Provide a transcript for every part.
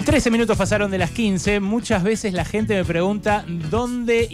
13 minutos pasaron de las 15. Muchas veces la gente me pregunta dónde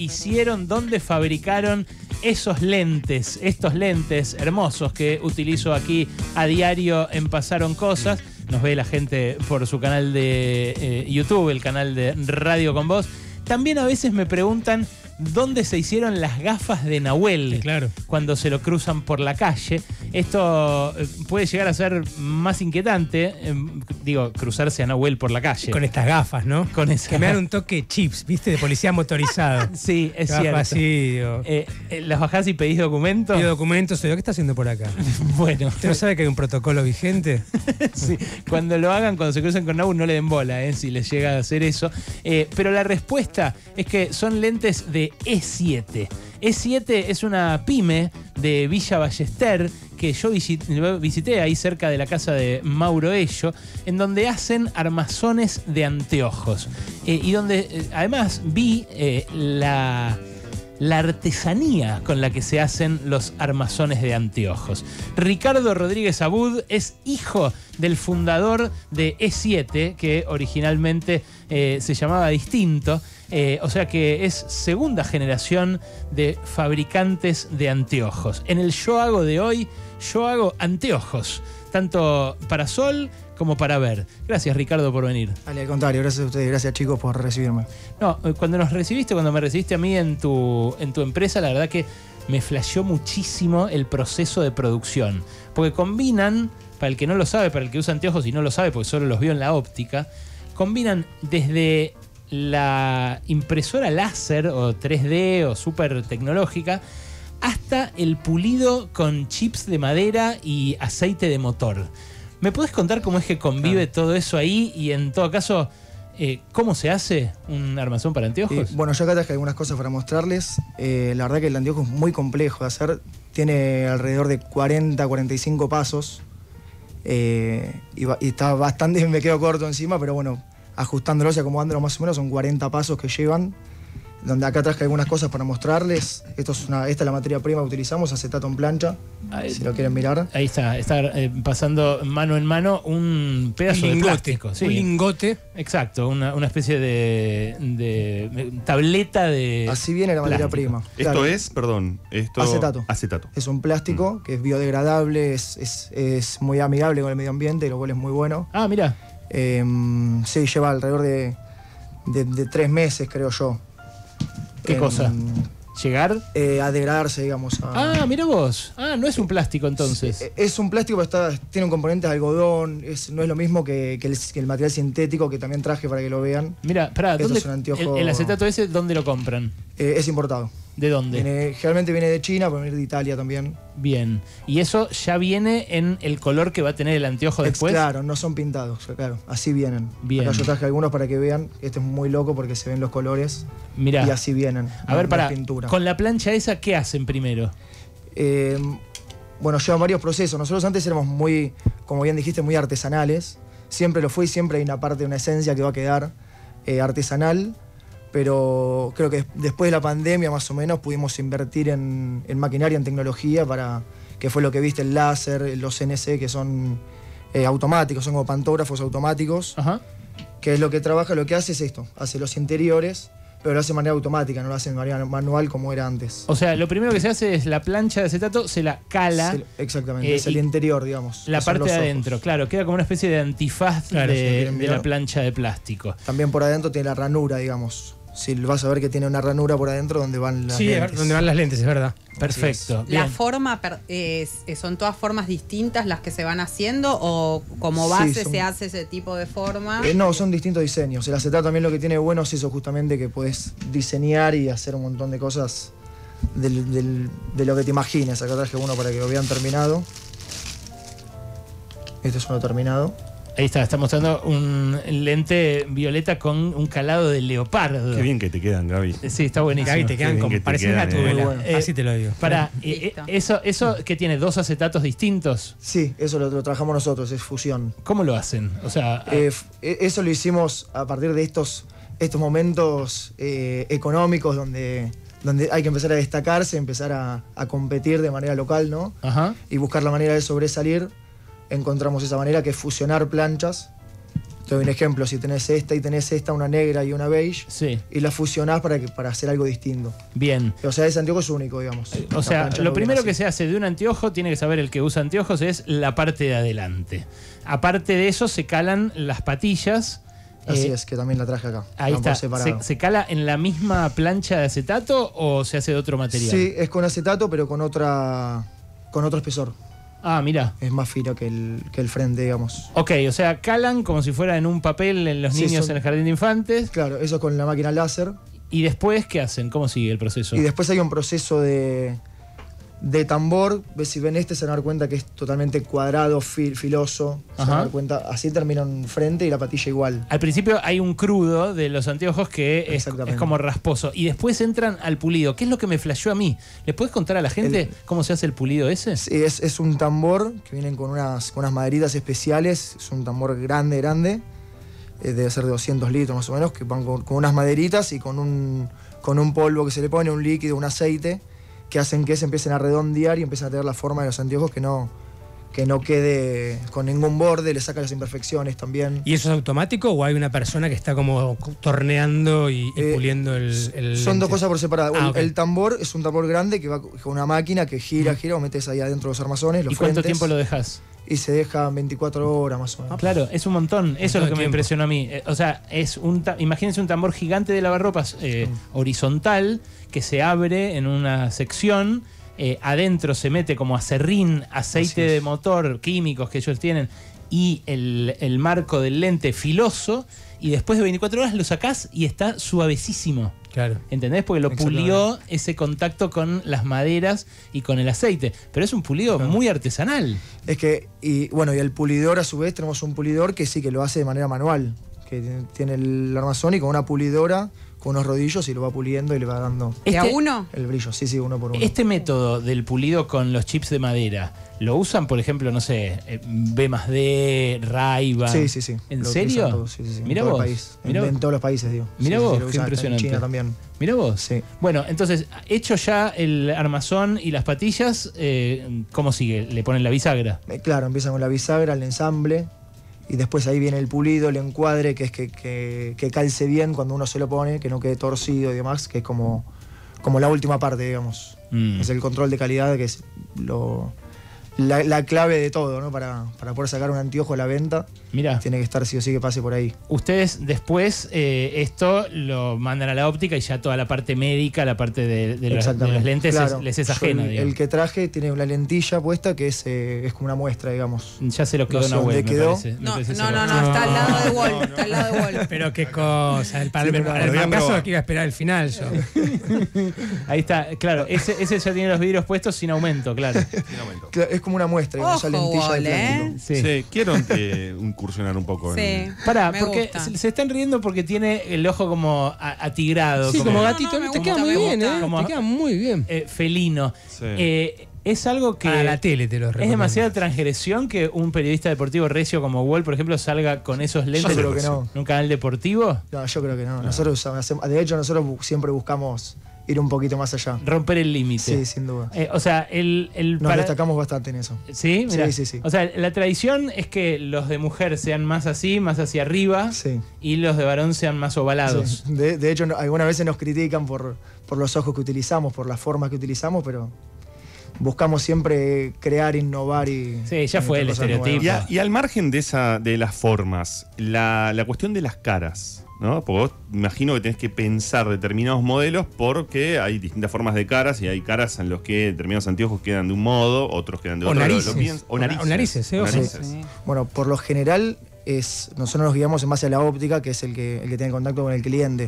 fabricaron esos lentes, estos lentes hermosos que utilizo aquí a diario en Pasaron Cosas. Nos ve la gente por su canal de YouTube, el canal de Radio con Voz. También a veces me preguntan dónde se hicieron las gafas de Nahuel, claro, cuando se lo cruzan por la calle. Esto puede llegar a ser más inquietante, cruzarse a Nahuel por la calle. Con estas gafas, ¿no? Con esas. Que me dan un toque chips, ¿viste? De policía motorizado. Sí, es cierto. Así, digo. ¿Las bajás y pedís documentos? Pido documentos, ¿qué está haciendo por acá? Bueno. ¿Usted no sabe que hay un protocolo vigente? Sí, cuando lo hagan, cuando se crucen con Nahuel, no le den bola, si les llega a hacer eso. Pero la respuesta es que son lentes de E7. E7 es una pyme de Villa Ballester que yo visité ahí cerca de la casa de Mauro Ello, en donde hacen armazones de anteojos. Y donde además vi la artesanía con la que se hacen los armazones de anteojos. Ricardo Rodríguez Abud es hijo del fundador de E7, que originalmente se llamaba distinto. O sea que es segunda generación de fabricantes de anteojos. En el Yo Hago de hoy, yo hago anteojos, tanto para sol como para ver. Gracias, Ricardo, por venir. Al contrario, gracias a ustedes, gracias, chicos, por recibirme. No, cuando me recibiste a mí en tu empresa, la verdad que me flasheó muchísimo el proceso de producción. Porque combinan, para el que no lo sabe, para el que usa anteojos y no lo sabe porque solo los vio en la óptica, combinan desde la impresora láser o 3D o súper tecnológica hasta el pulido con chips de madera y aceite de motor. ¿Me podés contar cómo es que convive todo eso ahí y en todo caso cómo se hace un armazón para anteojos? Bueno, yo acá traje algunas cosas para mostrarles. La verdad que el anteojo es muy complejo de hacer. Tiene alrededor de 40-45 pasos. Y está bastante, me quedo corto encima, pero bueno, ajustándolos y acomodándolo más o menos, son 40 pasos que llevan. Donde acá traje algunas cosas para mostrarles. Esta es la materia prima que utilizamos, acetato en plancha, si lo quieren mirar. Ahí está pasando mano en mano un pedazo de plástico. Sí. Un lingote. Exacto, una especie de tableta de así viene la materia prima. Esto claro. es, perdón, acetato. Es un plástico que es biodegradable, es muy amigable con el medio ambiente, lo cual es muy bueno. Ah, mira. Sí, lleva alrededor de 3 meses, creo yo. ¿Qué cosa? ¿Llegar? A degradarse, digamos. Mira vos. No es un plástico entonces. Es un plástico, pero tiene un componente de algodón. No es lo mismo que el material sintético que también traje para que lo vean. Mira, ¿dónde es un anteojo? El acetato ese, ¿dónde lo compran? Es importado. ¿De dónde? Generalmente viene de China, puede venir de Italia también. Bien. ¿Y eso ya viene en el color que va a tener el anteojo después? Claro, no son pintados, claro. Así vienen. Bien. Acá yo traje algunos para que vean. Este es muy loco porque se ven los colores. Mirá. Y así vienen. A ver, para pintura. Con la plancha esa, ¿qué hacen primero? Bueno, llevan varios procesos. Nosotros antes éramos muy, como bien dijiste, muy artesanales. Siempre lo fue y siempre hay una parte, una esencia que va a quedar artesanal. Pero creo que después de la pandemia más o menos pudimos invertir en maquinaria, en tecnología, que fue lo que viste, el láser, los CNC, que son automáticos, son como pantógrafos automáticos. Ajá. Que es lo que trabaja, lo que hace es esto, hace los interiores, pero lo hace de manera automática, no lo hace de manera manual como era antes. O sea, lo primero que se hace es la plancha de acetato, se la cala. Exactamente, es el interior, digamos. La parte de adentro, claro, queda como una especie de antifaz de la plancha de plástico. También por adentro tiene la ranura, digamos. Si vas a ver que tiene una ranura por adentro donde van las lentes. Sí, donde van las lentes, es verdad. Perfecto. ¿La forma son todas formas distintas las que se van haciendo o como base se hace ese tipo de forma? No, son distintos diseños. El acetato también lo que tiene bueno es eso, justamente, que puedes diseñar y hacer un montón de cosas de lo que te imagines. Acá traje uno para que lo vean terminado. Este es uno terminado. Ahí está mostrando un lente violeta con un calado de leopardo. Qué bien que te quedan, Gaby. Sí, está buenísimo. Gaby, te quedan como parecen una tubela. Así te lo digo. ¿Eso que tiene 2 acetatos distintos? Sí, eso lo trabajamos nosotros, es fusión. ¿Cómo lo hacen? O sea, eso lo hicimos a partir de estos momentos económicos donde hay que empezar a destacarse, empezar a competir de manera local, ¿no? Ajá. Y buscar la manera de sobresalir. Encontramos esa manera, que es fusionar planchas Te doy un ejemplo, si tenés esta y tenés esta, una negra y una beige, y la fusionás para hacer algo distinto. Bien. O sea, ese anteojo es único, digamos. O sea, lo primero que se hace de un anteojo, tiene que saber el que usa anteojos, es la parte de adelante. Aparte de eso, se calan las patillas. Así es, que también la traje acá. Ahí está. ¿Se cala en la misma plancha de acetato o se hace de otro material? Sí, es con acetato, pero con otro espesor. Ah, mira. Es más fino que el frente, digamos. Ok, o sea, calan como si fuera en un papel en los niños en el jardín de infantes. Claro, eso con la máquina láser. ¿Y después qué hacen? ¿Cómo sigue el proceso? Y después hay un proceso de tambor. Si ven se van a dar cuenta que es totalmente cuadrado, filoso. Se van a dar cuenta, así termina un frente y la patilla igual. Al principio hay un crudo de los anteojos que es como rasposo. Y después entran al pulido. ¿Qué es lo que me flasheó a mí? ¿Le puedes contar a la gente cómo se hace el pulido ese? Sí, es un tambor que vienen con unas maderitas especiales. Es un tambor grande. Debe ser de 200 litros más o menos, que van con unas maderitas y con un polvo que se le pone, un líquido, un aceite, que hacen que se empiecen a redondear y empiecen a tener la forma de los anteojos, que no quede con ningún borde, le saca las imperfecciones también. ¿Y eso es automático o hay una persona que está como torneando y puliendo el Son lente? dos cosas por separado. Okay. El tambor es un tambor grande que va con una máquina que gira, o metes ahí adentro los armazones, los ¿Y cuánto frentes, tiempo lo dejas? Y se deja 24 horas más o menos. Claro, es un montón. Eso es lo que me impresionó a mí. O sea, imagínense un tambor gigante de lavarropas horizontal que se abre en una sección. Adentro se mete como acerrín, aceite de motor, químicos que ellos tienen, y el marco del lente filoso, y después de 24 horas lo sacás y está suavecísimo. Claro. ¿Entendés? Porque lo pulió ese contacto con las maderas y con el aceite. Pero es un pulido muy artesanal. Es que, y el pulidor, a su vez, tenemos un pulidor que sí que lo hace de manera manual. Que tiene el armazón y con una pulidora, con unos rodillos, y lo va puliendo y le va dando. ¿De a uno? El brillo, sí, uno por uno. Este método del pulido con los chips de madera, ¿lo usan, por ejemplo, no sé, B+D, Ray-Ban? Sí. ¿En serio? Todos, sí. Mirá en todo vos. el país. En todos los países, digo. Mirá vos, qué usan, impresionante. En China también. Mirá vos. Sí. Bueno, entonces, hecho ya el armazón y las patillas, ¿cómo sigue? ¿Le ponen la bisagra? Claro, empiezan con la bisagra, el ensamble, y después ahí viene el pulido, el encuadre, que es que calce bien cuando uno se lo pone, que no quede torcido y demás, que es como la última parte, digamos. Es el control de calidad, que es la clave de todo, ¿no? Para poder sacar un anteojo a la venta. Mirá. Tiene que estar sí o sí que pase por ahí. Ustedes después esto lo mandan a la óptica y ya toda la parte médica, la parte de los lentes, claro, les es ajena. El que traje tiene una lentilla puesta que es como una muestra, digamos. Ya se lo quedó no Nahuel, quedó. No, está al lado de Wolf. Está al lado de Wolf. Pero qué cosa. Para el caso que iba a esperar el final yo. Ahí está, claro. Ese ya tiene los vidrios puestos sin aumento, claro. Sin aumento. Es como una muestra, Ojo, esa lentilla Wall, de plástico. Sí, quiero incursionar un poco en... Pará, porque se están riendo porque tiene el ojo como atigrado. Sí, como gatito. No, te queda muy bien, Como- te queda muy bien. Felino. Sí. Es algo que... A la tele te lo recomiendo. ¿Es demasiada transgresión que un periodista deportivo recio como Wall, por ejemplo, salga con esos lentes Yo creo que no. en un canal deportivo? No, yo creo que no. Nosotros de hecho, nosotros siempre buscamos ir un poquito más allá. Romper el límite. Sí, sin duda. O sea, Nos destacamos bastante en eso. ¿Sí? Mirá. Sí. O sea, la tradición es que los de mujer sean más así, más hacia arriba, y los de varón sean más ovalados. Sí. De hecho, algunas veces nos critican por los ojos que utilizamos, por las formas que utilizamos, pero buscamos siempre crear, innovar y... Sí, ya fue el estereotipo. Y al margen de las formas, la cuestión de las caras, ¿no? Porque vos imagino que tenés que pensar determinados modelos porque hay distintas formas de caras y hay caras en los que determinados anteojos quedan de un modo, otros quedan de otro. Narices. O narices. O narices. Sí. Bueno, por lo general nosotros nos guiamos en base a la óptica, que es el que tiene contacto con el cliente.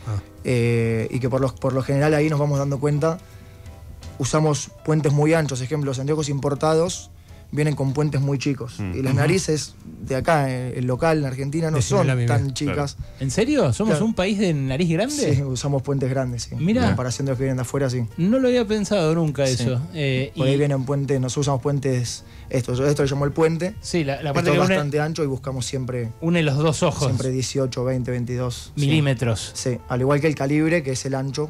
Y que por lo general ahí nos vamos dando cuenta. Usamos puentes muy anchos, ejemplo, los anteojos importados vienen con puentes muy chicos. Y las narices de acá, el local, en Argentina, no son tan chicas. Claro. ¿En serio? ¿Somos un país de nariz grande? Sí, usamos puentes grandes, sí. Mirá. En comparación de los que vienen de afuera, sí. No lo había pensado nunca eso. Por ahí vienen puentes, nosotros usamos puentes, esto lo llamo el puente. Sí, la parte esto que es bastante ancho y buscamos siempre... Une los dos ojos. Siempre 18, 20, 22. Milímetros. Sí, al igual que el calibre, que es el ancho.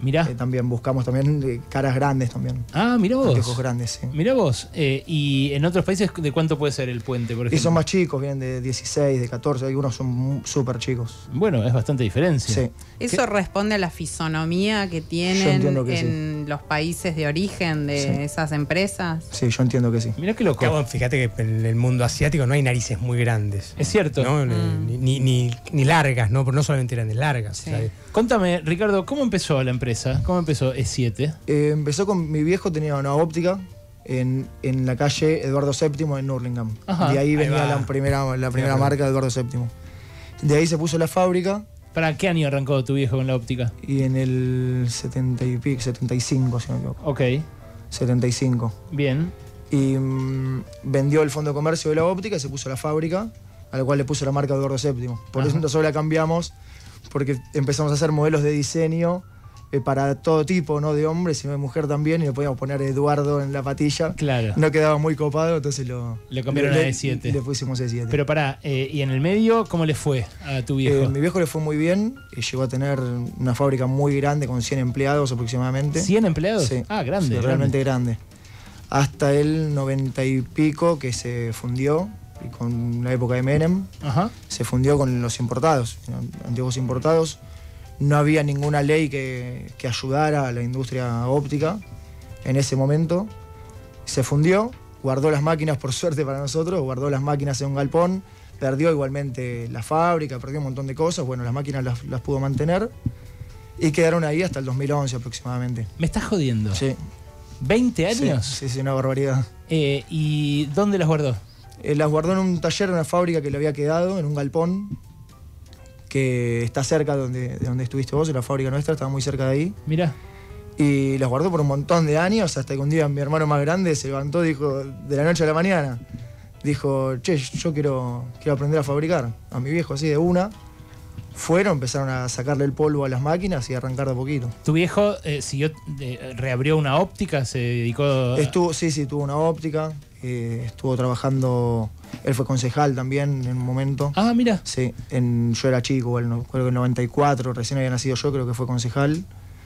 Mirá. También buscamos también caras grandes también. Ah, mirá vos. Anteojos grandes, sí. Mirá vos. ¿Y en otros países de cuánto puede ser el puente, por ejemplo? Y son más chicos, vienen de 16, de 14, algunos son súper chicos. Bueno, es bastante diferencia. Sí. ¿Eso responde a la fisonomía que tienen entiendo que en los países de origen de esas empresas? Sí, yo entiendo que sí. Mirá qué loco. Claro, fíjate que en el mundo asiático no hay narices muy grandes. Es cierto. ¿No? Ni largas, ¿no? No solamente grandes, largas. Sí. O sea, Contame, Ricardo, ¿cómo empezó la empresa? ¿Cómo empezó E7? Empezó con mi viejo, tenía una óptica en la calle Eduardo VII en Hurlingham. Ajá. De ahí venía va. la primera marca de Eduardo VII. De ahí se puso la fábrica ¿Para qué año arrancó tu viejo con la óptica? y en el 70 y pico, 75, si no me equivoco. Ok, 75. bien. Y vendió el fondo de comercio de la óptica y se puso la fábrica, a la cual le puso la marca Eduardo VII. Por eso nosotros la cambiamos, porque empezamos a hacer modelos de diseño para todo tipo, no de hombre, sino de mujer también, y le podíamos poner Eduardo en la patilla. Claro. No quedaba muy copado, entonces lo cambiaron a E7. Le pusimos E7. Pero pará, ¿y en el medio cómo le fue a tu viejo? Mi viejo le fue muy bien, llegó a tener una fábrica muy grande con 100 empleados aproximadamente. ¿100 empleados? Sí. Ah, grande. Sí, grande. realmente grande. Hasta el 90 y pico que se fundió, y con la época de Menem, Ajá. se fundió con los importados, antiguos importados. No había ninguna ley que ayudara a la industria óptica en ese momento. Se fundió, guardó las máquinas, por suerte para nosotros, guardó las máquinas en un galpón, perdió igualmente la fábrica, perdió un montón de cosas. Bueno, las máquinas las pudo mantener y quedaron ahí hasta el 2011 aproximadamente. ¿Me estás jodiendo? Sí. ¿20 años? Sí, una barbaridad. ¿Y dónde las guardó? Las guardó en un taller, en una fábrica que le había quedado, en un galpón, que está cerca de donde estuviste vos, en la fábrica nuestra, estaba muy cerca de ahí. Mirá. Y las guardó por un montón de años, hasta que un día mi hermano más grande se levantó, dijo, de la noche a la mañana, dijo, che, yo quiero aprender a fabricar. A mi viejo así de una. Fueron, empezaron a sacarle el polvo a las máquinas y a arrancar de a poquito. ¿Tu viejo reabrió una óptica? ¿Se dedicó Sí, tuvo una óptica. Estuvo trabajando, él fue concejal también en un momento. Ah, mira. Sí, yo era chico, creo que en el 94, recién había nacido yo, creo que fue concejal.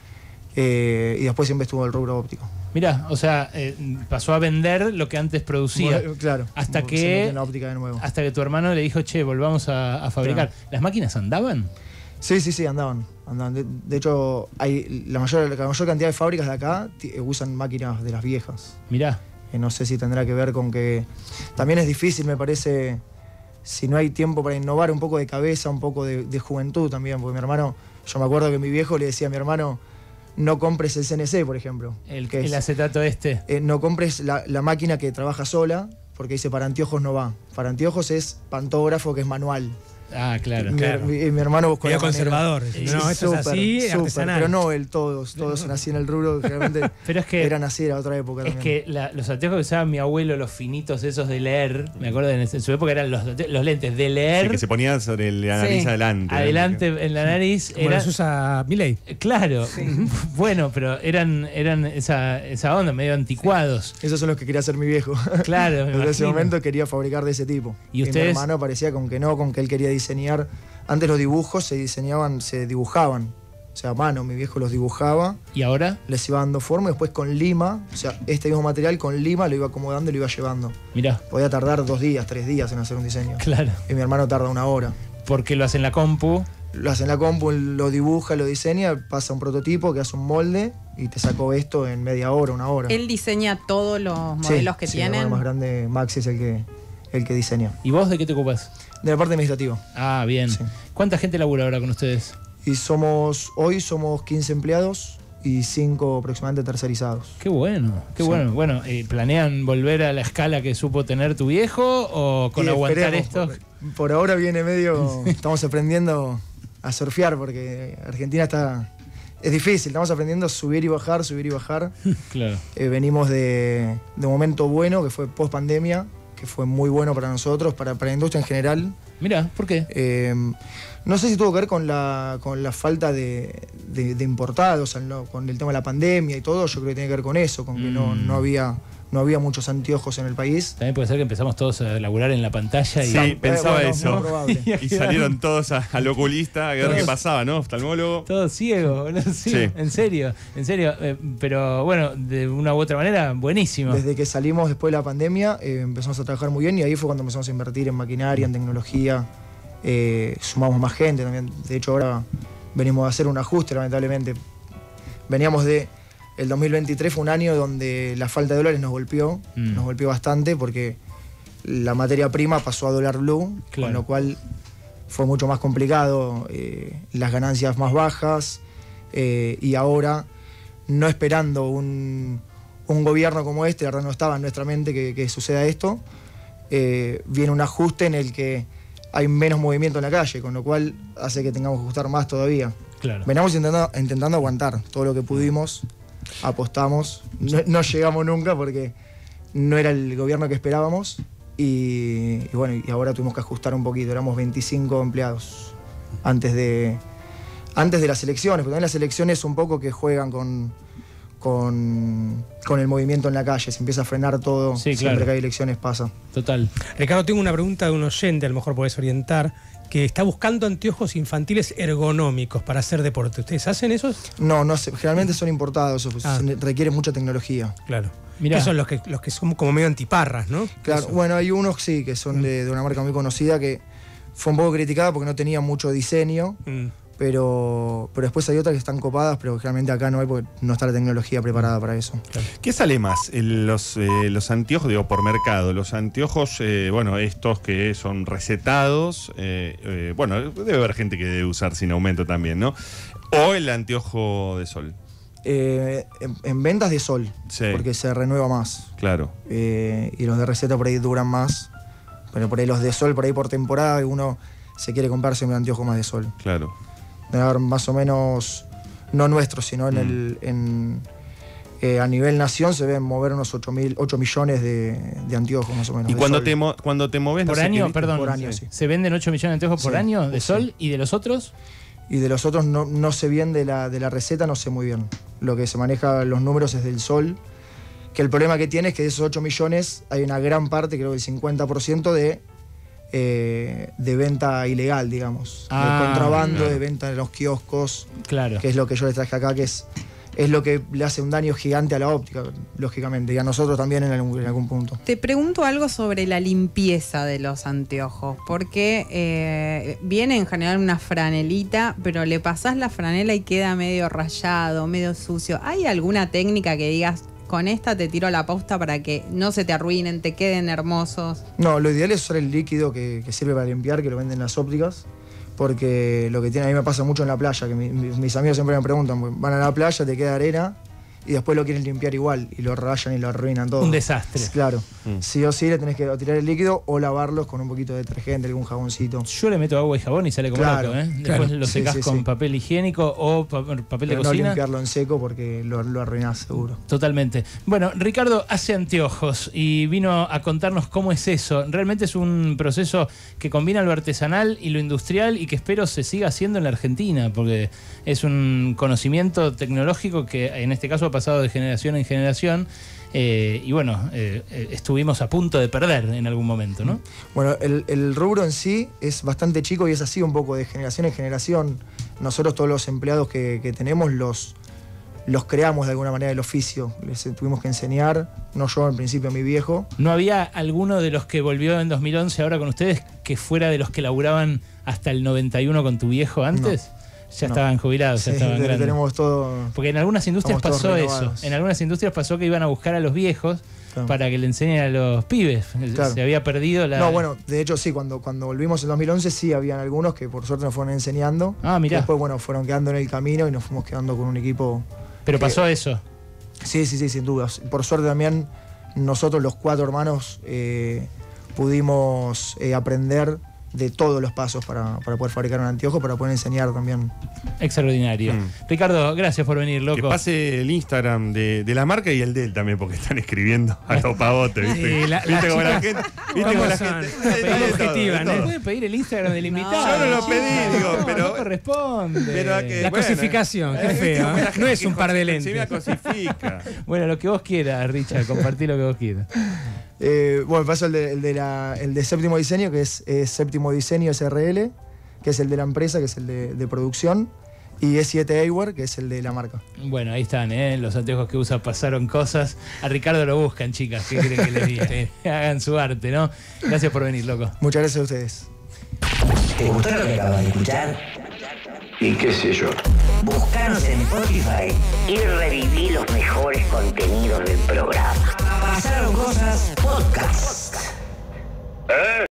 Y después siempre estuvo en el rubro óptico. Mirá, o sea, pasó a vender lo que antes producía. Bueno, claro. Hasta Se que, metió en la óptica de nuevo. hasta que tu hermano le dijo, che, volvamos a fabricar. Claro. ¿Las máquinas andaban? Sí, andaban. De hecho, hay la mayor cantidad de fábricas de acá usan máquinas de las viejas. Mirá. No sé si tendrá que ver con que también es difícil, me parece, si no hay tiempo para innovar, un poco de cabeza, un poco de juventud también, porque mi hermano, yo me acuerdo que mi viejo le decía a mi hermano, no compres el CNC, por ejemplo. El acetato este. No compres la máquina que trabaja sola, porque dice, para anteojos no va. Para anteojos es pantógrafo, que es manual. Ah, claro. Mi hermano buscó medio la manera. conservador. No, esto es así, artesanal. Pero no todos son así en el rubro, realmente Pero es que eran así, era otra época Es también. que los anteojos que usaba mi abuelo, los finitos esos de leer, me acuerdo en su época eran los lentes de leer. Sí, que se ponía sobre la nariz Sí. adelante. Adelante en la nariz. Como los usa Milei. Claro, bueno, pero eran esa onda, medio anticuados. Esos son los que quería hacer mi viejo. Claro, me Desde ese imagino. momento quería fabricar de ese tipo. ¿Y mi ustedes? hermano parecía con que no, con que él quería diseñar. Antes los dibujos se dibujaban. O sea, a mano, mi viejo los dibujaba, ¿Y ahora? les iba dando forma y después con lima, o sea, este mismo material con lima lo iba acomodando y lo iba llevando. Mirá, Podía tardar 2 días, 3 días en hacer un diseño. claro. Y mi hermano tarda 1 hora. Porque lo hace en la compu. Lo hace en la compu, lo dibuja, lo diseña, pasa un prototipo que hace un molde y te sacó esto en media hora, 1 hora. Él diseña todos los Sí, modelos que sí, el tienen. hermano más grande, Maxi, es el que diseña. ¿Y vos de qué te ocupas? De la parte administrativa. Ah, bien. Sí. ¿Cuánta gente labura ahora con ustedes? Y hoy somos 15 empleados y 5 aproximadamente tercerizados. Qué bueno, qué Sí. bueno. Bueno, ¿planean volver a la escala que supo tener tu viejo o con Y aguantar esperemos, esto? por ahora viene medio, estamos aprendiendo a surfear porque Argentina es difícil, estamos aprendiendo a subir y bajar. Claro. Venimos de un momento bueno que fue post pandemia, que fue muy bueno para nosotros, para la industria en general. Mirá, ¿por qué? No sé si tuvo que ver con la falta de importados, con el tema de la pandemia y todo. Yo creo que tiene que ver con eso, con que no había no había muchos anteojos en el país. También puede ser que empezamos todos a laburar en la pantalla y... Sí, pensaba bueno, eso. muy probable. Y salieron todos al oculista a ver qué pasaba, ¿no? Oftalmólogo. Todo ciego, boludo. Sí, Sí. en serio. Pero bueno, de una u otra manera, buenísimo. Desde que salimos después de la pandemia, empezamos a trabajar muy bien y ahí fue cuando empezamos a invertir en maquinaria, en tecnología. Sumamos más gente también. De hecho, ahora venimos a hacer un ajuste, lamentablemente. Veníamos de... El 2023 fue un año donde la falta de dólares nos golpeó bastante porque la materia prima pasó a dólar blue, Claro. con lo cual fue mucho más complicado, las ganancias más bajas, y ahora, no esperando un gobierno como este, la verdad no estaba en nuestra mente que suceda esto, viene un ajuste en el que hay menos movimiento en la calle, con lo cual hace que tengamos que ajustar más todavía. Claro. Venimos intentando aguantar todo lo que pudimos, apostamos, no llegamos nunca porque no era el gobierno que esperábamos y bueno, y ahora tuvimos que ajustar un poquito, éramos 25 empleados antes de las elecciones, porque también las elecciones un poco que juegan con el movimiento en la calle, se empieza a frenar todo, Sí, siempre claro. que hay elecciones pasa. Total. Ricardo, tengo una pregunta de un oyente, a lo mejor podés orientar, que está buscando anteojos infantiles ergonómicos para hacer deporte. ¿Ustedes hacen esos? No sé, generalmente son importados, requiere mucha tecnología. Claro. Mirá. Que son los que son como medio antiparras, ¿no? Claro, Eso. bueno, hay unos sí, que son de una marca muy conocida que fue un poco criticada porque no tenía mucho diseño, Mm. pero después hay otras que están copadas, pero generalmente acá no hay porque no está la tecnología preparada para eso. ¿Qué sale más? Los anteojos, digo, por mercado. Los anteojos, bueno, estos que son recetados, bueno, debe haber gente que debe usar sin aumento también, ¿no? O el anteojo de sol. En ventas de sol, Sí. porque se renueva más. Claro. Y los de receta por ahí duran más, pero por ahí los de sol, por ahí por temporada, uno se quiere comprarse un anteojo más de sol. Claro. Debe haber más o menos, no nuestros, sino a nivel nación se deben mover unos 8 millones de anteojos más o menos. Y de cuando sol. cuando te moves... no Por sé año, qué- perdón. Por año, sí. ¿Se venden 8 millones de anteojos por Sí, año de sí. sol? ¿Y de los otros? Y de los otros no sé bien de la receta, no sé muy bien. Lo que se maneja los números es del sol, que el problema que tiene es que de esos 8 millones hay una gran parte, creo que el 50% de venta ilegal, digamos. Ah, de contrabando, claro. de venta en los kioscos, Claro. que es lo que yo les traje acá, que es lo que le hace un daño gigante a la óptica, lógicamente, y a nosotros también en algún punto. Te pregunto algo sobre la limpieza de los anteojos, porque viene en general una franelita, pero le pasás la franela y queda medio rayado, medio sucio. ¿Hay alguna técnica que digas, con esta te tiro la pauta para que no se te arruinen, te queden hermosos? No, lo ideal es usar el líquido que sirve para limpiar, que lo venden en las ópticas, porque lo que tiene a mí me pasa mucho en la playa, que mis amigos siempre me preguntan, van a la playa, te queda arena y después lo quieren limpiar igual y lo rayan y lo arruinan todo. Un desastre. Claro. Sí o sí le tenés que tirar el líquido o lavarlos con un poquito de detergente, algún jaboncito. Yo le meto agua y jabón y sale como Claro, loco, ¿eh? Después claro. lo Sí, secás sí, con sí. papel higiénico o papel de Pero no cocina. limpiarlo en seco porque lo arruinás seguro. Totalmente. Bueno, Ricardo hace anteojos y vino a contarnos cómo es eso. Realmente es un proceso que combina lo artesanal y lo industrial y que espero se siga haciendo en la Argentina, porque es un conocimiento tecnológico que en este caso ha pasado de generación en generación. Y bueno, estuvimos a punto de perder en algún momento, ¿no? Bueno, el rubro en sí es bastante chico y es así un poco de generación en generación. Nosotros todos los empleados que tenemos los creamos de alguna manera el oficio. Les tuvimos que enseñar, no yo en principio, mi viejo. ¿No había alguno de los que volvió en 2011 ahora con ustedes que fuera de los que laburaban hasta el 91 con tu viejo antes? Ya No. estaban jubilados, ya Sí, estaban grandes. tenemos todo. Porque en algunas industrias Estamos pasó todos eso. renovados. En algunas industrias pasó que iban a buscar a los viejos Claro. para que le enseñen a los pibes. Claro. Se había perdido la... No, bueno, de hecho sí, cuando volvimos en 2011 sí habían algunos que por suerte nos fueron enseñando. Ah, mirá. Y después, bueno, fueron quedando en el camino y nos fuimos quedando con un equipo. Pero pasó eso. Sí, sin dudas. Por suerte también nosotros los 4 hermanos pudimos aprender de todos los pasos para poder fabricar un anteojo, para poder enseñar también. Extraordinario. Ricardo, gracias por venir, loco. Que pase el Instagram de la marca y el de él también, porque están escribiendo a los pavotes, ¿viste? Sí, ¿Viste cómo la gente? ¿Viste cómo la son? gente? Objetiva, ¿no? ¿Pueden pedir el Instagram del invitado? Yo no lo chicos? pedí, digo, pero- No corresponde. pero a que- La bueno, cosificación, qué ¿viste feo. cómo la No gente es un par de Se me lentes. cosifica. Bueno, lo que vos quieras, Richard, compartí lo que vos quieras. Bueno, paso el de Séptimo Diseño, que es Séptimo Diseño SRL, que es el de la empresa, que es el de producción, y E7 Eyewear, que es el de la marca. Bueno, ahí están, los anteojos que usa pasaron cosas. A Ricardo lo buscan, chicas. ¿Qué quieren que les diga? Hagan su arte, ¿no? Gracias por venir, loco. Muchas gracias a ustedes. ¿Te gustó lo que acabas de escuchar? Y qué sé yo. Búscanos en Spotify Y reviví los mejores contenidos del programa. Pasaron Cosas Podcast.